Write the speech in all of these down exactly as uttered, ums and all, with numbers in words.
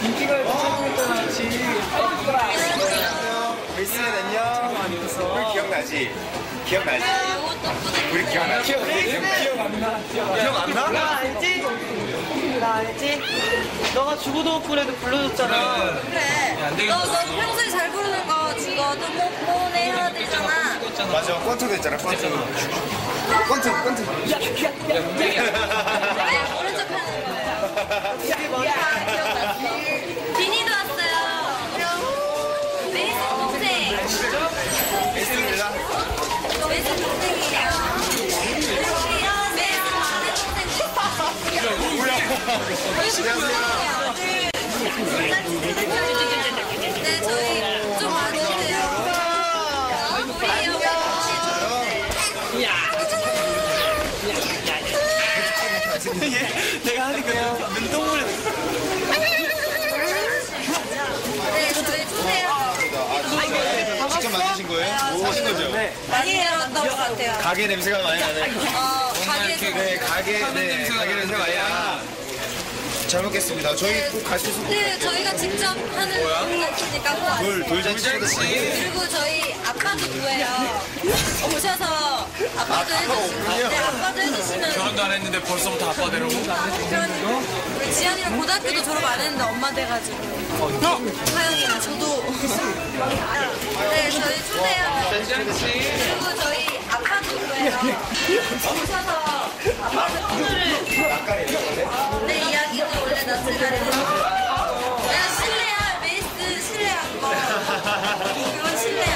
인기가 도착했잖아, 같이. 미스 안녕. 우리 기억나지? 기억나지? 우리 기억나? 기억, 기억 안 나? 기억 안 나? 나 알지? 나 알지? 너가 죽어도 덕분에도 불러줬잖아. 그래. 너, 너 평소에 잘 부르는 거 죽어도 못 보내야 되잖아. 맞아, 권투도 있잖아, 권투. 권투, 권투. 왜 모른 척 하는 거예요? 야, 기억나지? 비니도 왔어요. 메이슨 동생. 미스입니다. 메이슨 동생이에요. 메이슨 막내 동생. 네, 저희 좀 와주세요. 내가 하니까 눈동물에. 네, 저희 주세요. 직접 만드신 거예요? 뭐 하신 거죠? 네. 아니에요, 너무 같아요. 가게 냄새가 많이 나네. 어, 가게에서. 네, 가게, 네, 가게 냄새가 많이 나. 잘 먹겠습니다. 저희 꼭 갈 수 있을 것 네, 같아요. 저희가 직접 하는 돌잔치니까 꼭 왔어요. 돌, 돌잔치. 그리고 저희 아빠도 구해요. 오셔서 아빠도 해주시면. 네, 아빠도 해주시면. 결혼도 안 했는데 벌써부터 아빠 되라고? 그러니까 우리 지연이랑 고등학교도 졸업 안 했는데 엄마 돼가지고. 하영이랑 저도. 네, 저희 초대요. 그리고 저희 아빠도 구해요. 오셔서 아빠도 오늘을. 네, 이야기도 원래 낯을 가리는 거. 내가 실내야, 메이스 실내한 거. 그건 실내야.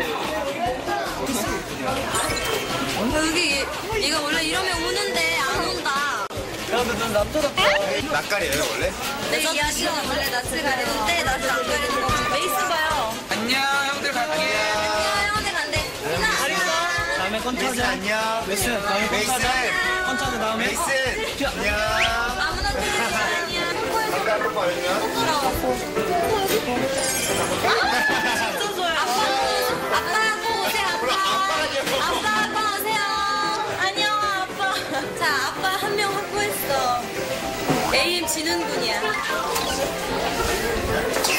여기 얘가 원래 이러면 우는데 안 온다. 야, 너 남자답다. 낯가리예요, 원래? 내 이야기는 원래 낯을 가리는데 낯을 안 가리는 거. 메이스 봐요. 안녕 형들 갈게. 형한테 간대. 희나. 다음에 미스 컨차자. 안녕. 메스, 다음에 메이스. 컨차자. 컨차자 다음에. 메이스. 안녕. 아무나 들리지 아니야. 아까 아까 아니야? 아빠 또 오세요, 아빠. 아빠, 아빠 오세요. 안녕, 아빠. 자, 아빠 한 명 확보했어. 에이엠 진훈군이야.